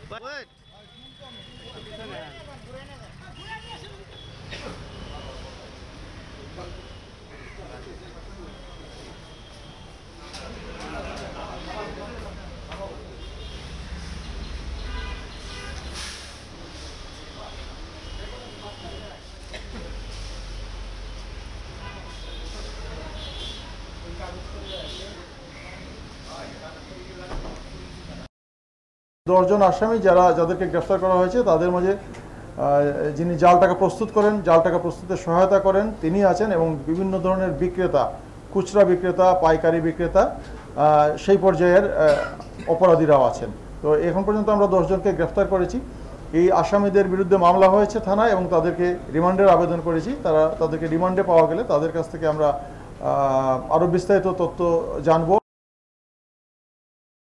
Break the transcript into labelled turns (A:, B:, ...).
A: 10 জন আসামি যাদেরকে গ্রেফতার করা হয়েছে তাদের মাঝে যিনি জাল টাকা প্রস্তুত করেন, জাল টাকা প্রস্তুতে সহায়তা করেন তিনি আছেন এবং বিভিন্ন ধরনের বিক্রেতা, খুচরা বিক্রেতা, পাইকারি বিক্রেতা সেই পর্যায়ের অপরাধীরাও আছেন। তো এখন পর্যন্ত আমরা 10 জনকে গ্রেফতার করেছি। এই আসামিদের বিরুদ্ধে মামলা হয়েছে থানায় এবং তাদেরকে রিমান্ডের আবেদন করেছি। তাদেরকে রিমান্ডে পাওয়া গেলে তাদের কাছ থেকে আমরা আরও বিস্তারিত তথ্য জানবো